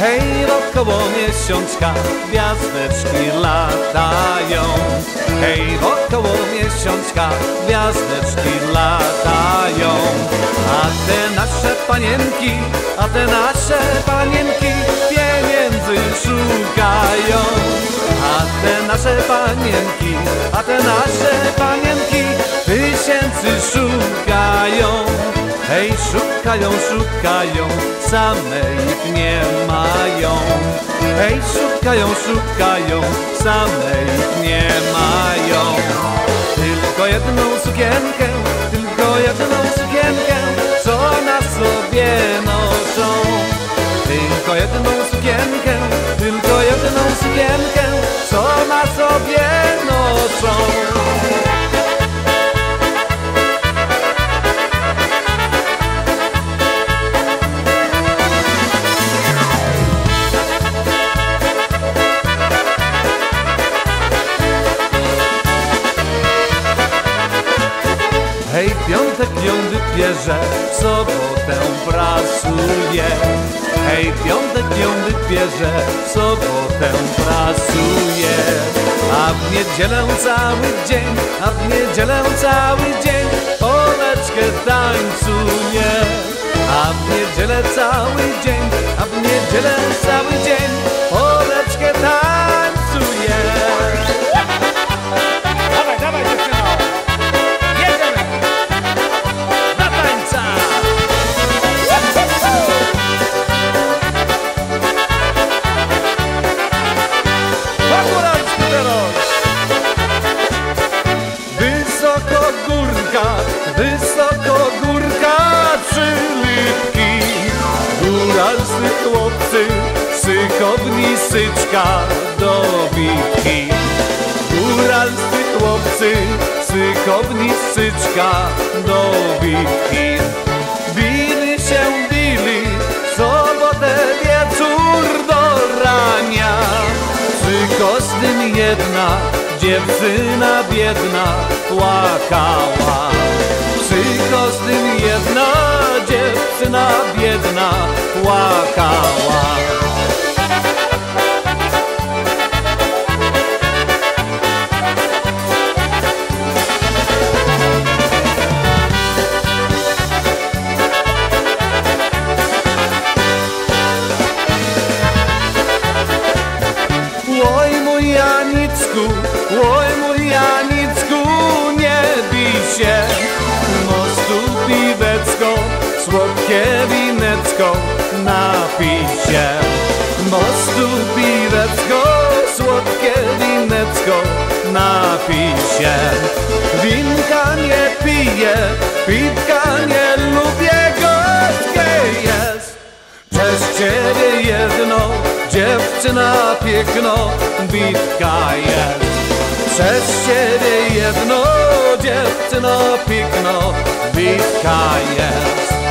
Hej, wokoło miesiączka gwiazdeczki latają. Hej, wokoło miesiączka gwiazdeczki latają. A te nasze panienki pieniędzy szukają. A te nasze panienki tysięcy szukają. Hej, szukają, same ich nie mają. Hej, szukają, same ich nie mają. Tylko jedną sukienkę, co na sobie noszą. Tylko jedną sukienkę, co na sobie noszą. Hej, piątek ją wybierze, w sobotę pracuje. Hej, piątek ją wybierze, w sobotę pracuje. A w niedzielę cały dzień Poleczkę tańcuje. A w niedzielę cały dzień Poleczkę tańcuje. Dawaj, dawaj dziewczyno! Jedziemy! Na tańca! Fabularski teraz! Wysoko górka, przylipki. Góralscy chłopcy, szykowni syczka do bitki. Góralscy chłopcy, szykowni syczka do bitki. Bili, w sobotę wieczór do rania. Przy Kosztym jedna dziewczyna biedna płakała. Przy Kosztym jedna dziewczyna biedna płakała. Oj mój Janicku, nie bij się. Mostu piwecko, słodkie winecko, napij się. Mostu piwecko, słodkie winecko, napij się. Winka nie piję, piwka nie lubię, gorzkie jest. Przez ciebie jedno, dziewczyna piękno, bitka jest. Przez ciebie jedno, dziewczyno piękno, bitka jest.